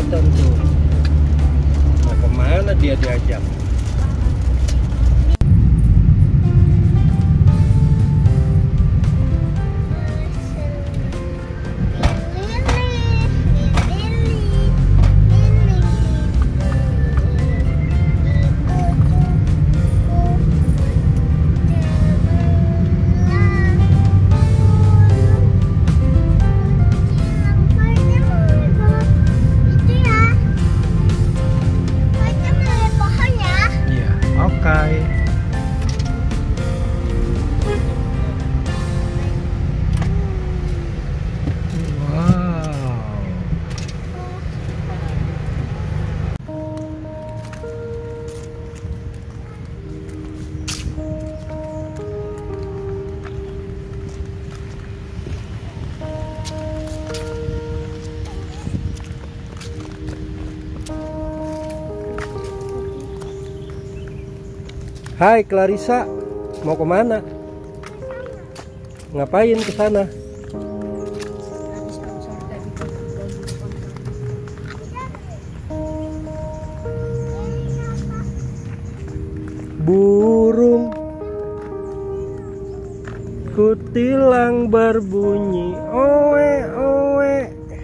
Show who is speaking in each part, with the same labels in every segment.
Speaker 1: kelihatan tuh. Mau kemana dia diajak? Hai Clarissa, mau kemana? Ngapain ke sana? Burung kutilang berbunyi, oe oe.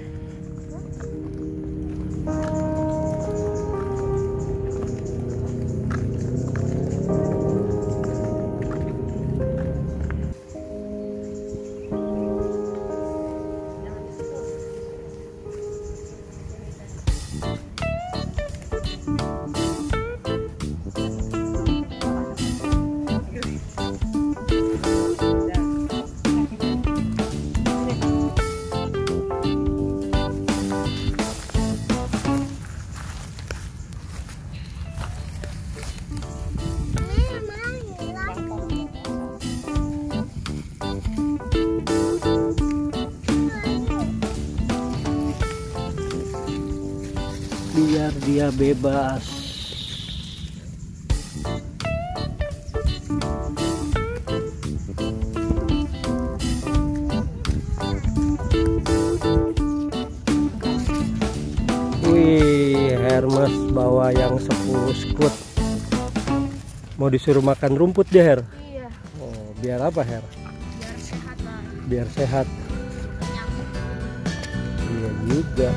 Speaker 1: Biar dia bebas. Wih, Hermes bawa yang 10 skut. Mau disuruh makan rumput dia, Her?
Speaker 2: Iya.
Speaker 1: Oh, biar apa, Her?
Speaker 2: Biar sehat lah.
Speaker 1: Biar sehat. Iya juga.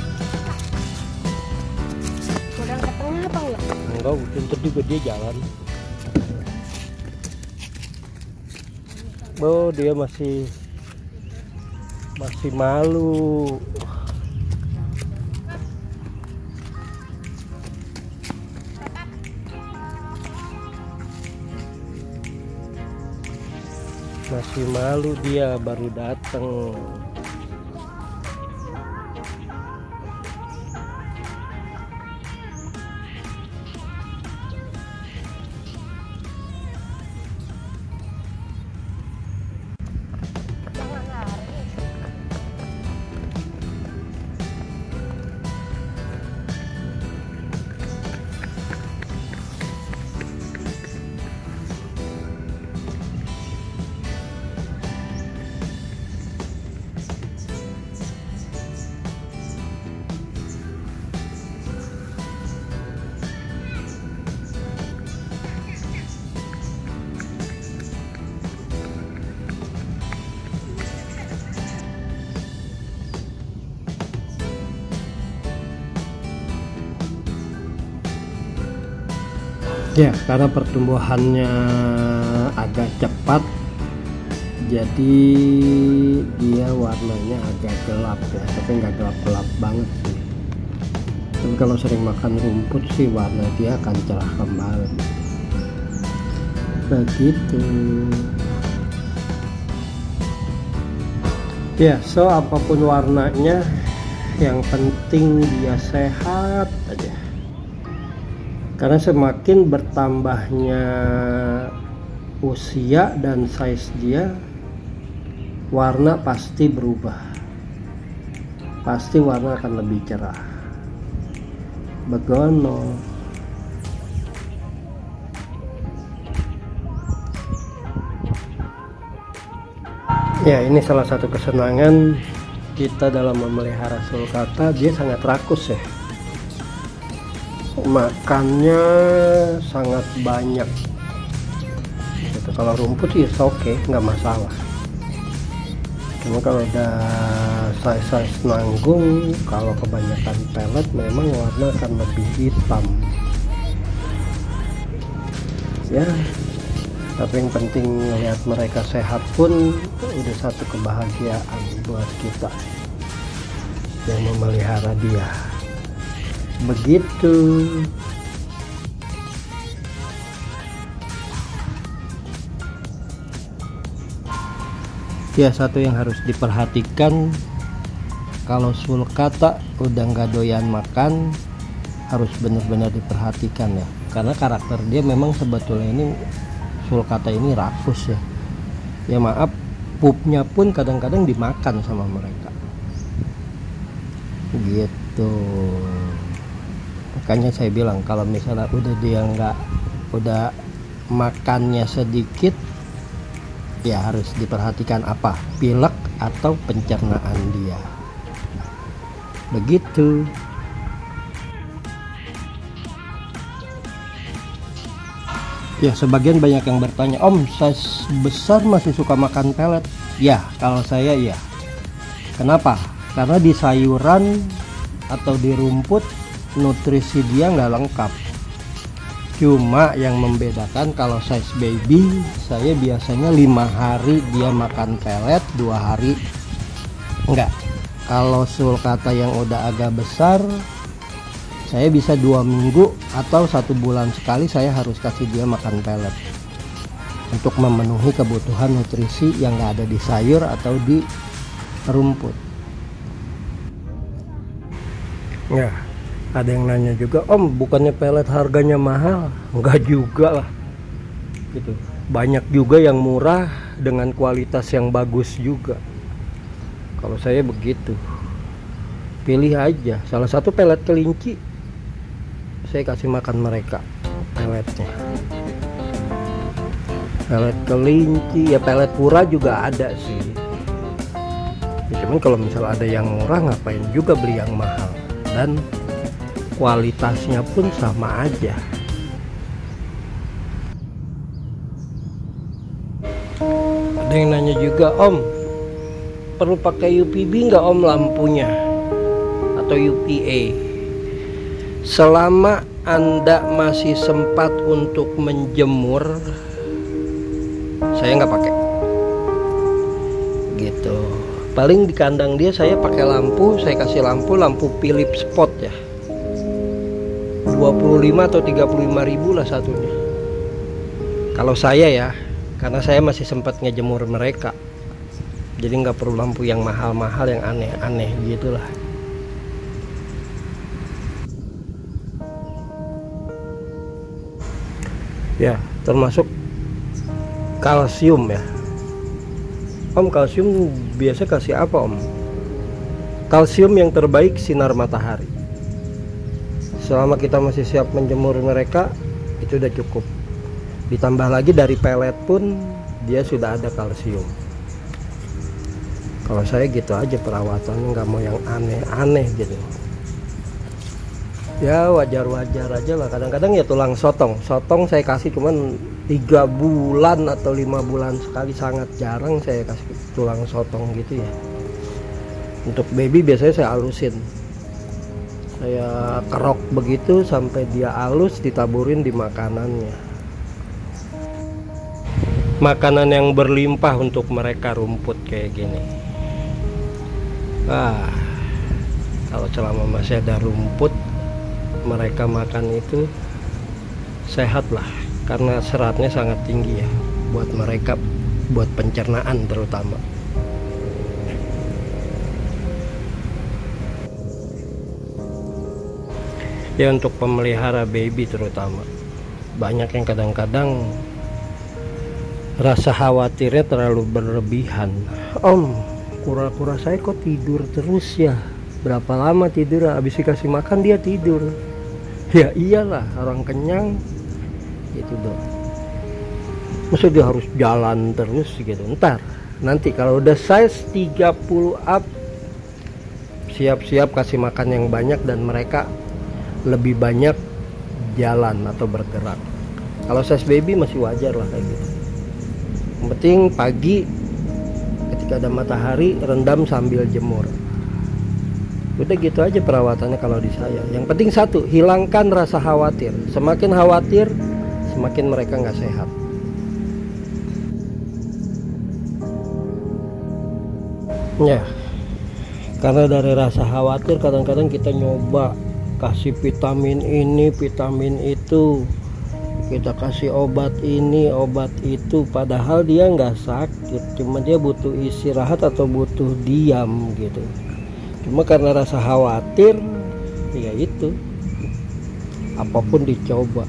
Speaker 2: Kurang ke tengah apa enggak?
Speaker 1: Enggak, pintar juga dia jalan. Oh, dia masih malu. Masih malu dia, baru datang. Ya, karena pertumbuhannya agak cepat, jadi dia warnanya agak gelap ya, tapi nggak gelap-gelap banget sih. Tapi kalau sering makan rumput sih warna dia akan cerah kembali. Begitu. Ya, so apapun warnanya, yang penting dia sehat aja. Karena semakin bertambahnya usia dan size dia, warna pasti berubah. Pasti warna akan lebih cerah. Begono. Ya, ini salah satu kesenangan kita dalam memelihara sulcata. Dia sangat rakus ya. makannya sangat banyak gitu. Kalau rumput sih oke, nggak masalah. Cuma kalau udah size nanggung, kalau kebanyakan pelet memang warna akan lebih hitam ya. Tapi yang penting lihat mereka sehat pun udah satu kebahagiaan buat kita yang memelihara dia. Begitu. Ya, satu yang harus diperhatikan kalau sulcata udah nggak doyan makan, harus benar-benar diperhatikan ya, karena karakter dia memang sebetulnya ini sulcata ini rakus ya. Ya maaf, pupnya pun kadang-kadang dimakan sama mereka gitu. Makanya saya bilang kalau misalnya udah dia udah makannya sedikit, ya harus diperhatikan apa, pilek atau pencernaan dia. Begitu. Ya, sebagian banyak yang bertanya, Om, size besar masih suka makan pelet? Ya, kalau saya ya. Kenapa? Karena di sayuran atau di rumput nutrisi dia nggak lengkap. Cuma yang membedakan kalau size baby, saya biasanya 5 hari dia makan pelet, 2 hari enggak. Kalau sulcata yang udah agak besar, saya bisa 2 minggu atau 1 bulan sekali saya harus kasih dia makan pelet untuk memenuhi kebutuhan nutrisi yang nggak ada di sayur atau di rumput. Ya, ada yang nanya juga, Om, bukannya pelet harganya mahal? Enggak juga lah gitu. Banyak juga yang murah dengan kualitas yang bagus juga. Kalau saya begitu, pilih aja salah satu pelet kelinci, saya kasih makan mereka peletnya. Pelet kelinci ya, pelet pura juga ada sih ya, cuman kalau misalnya ada yang murah ngapain juga beli yang mahal, dan kualitasnya pun sama aja. Ada yang nanya juga, Om, perlu pakai UPB nggak Om lampunya atau UPA? Selama Anda masih sempat untuk menjemur, saya nggak pakai gitu. Paling di kandang dia saya pakai lampu, saya kasih lampu Philips spot ya, 25 atau 35 ribu lah satunya kalau saya ya, karena saya masih sempat ngejemur mereka, jadi nggak perlu lampu yang mahal-mahal yang aneh-aneh gitulah. Ya, termasuk kalsium ya. Om, kalsium biasa kasih apa Om? Kalsium yang terbaik sinar matahari. Selama kita masih siap menjemur mereka, itu udah cukup. Ditambah lagi dari pelet pun dia sudah ada kalsium. Kalau saya gitu aja perawatannya, nggak mau yang aneh-aneh gitu. Ya wajar-wajar aja lah. Kadang-kadang ya tulang sotong saya kasih cuman 3 bulan atau 5 bulan sekali, sangat jarang saya kasih tulang sotong gitu ya. Untuk baby biasanya saya halusin, saya kerok begitu sampai dia halus, ditaburin di makanannya. Makanan yang berlimpah untuk mereka, rumput kayak gini. Kalau selama masih ada rumput mereka makan itu sehat lah, karena seratnya sangat tinggi ya buat mereka, buat pencernaan terutama. Ya, untuk pemelihara baby terutama, banyak yang kadang-kadang rasa khawatirnya terlalu berlebihan. Om, kura-kura saya kok tidur terus ya, berapa lama tidur? Habis dikasih makan dia tidur. Ya iyalah, orang kenyang gitu dong. Maksudnya dia harus jalan terus gitu. Nanti kalau udah size 30 up, siap-siap kasih makan yang banyak dan mereka lebih banyak jalan atau bergerak. Kalau size baby masih wajar lah kayak gitu. Yang penting pagi ketika ada matahari rendam sambil jemur. Udah gitu aja perawatannya kalau di saya. Yang penting satu, hilangkan rasa khawatir. Semakin khawatir, semakin mereka nggak sehat. Ya, karena dari rasa khawatir kadang-kadang kita nyoba kasih vitamin ini, vitamin itu, kita kasih obat ini, obat itu, padahal dia nggak sakit, cuma dia butuh istirahat atau butuh diam gitu. Cuma karena rasa khawatir, ya itu, apapun dicoba.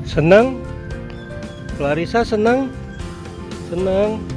Speaker 1: Senang? Clarissa senang? Senang.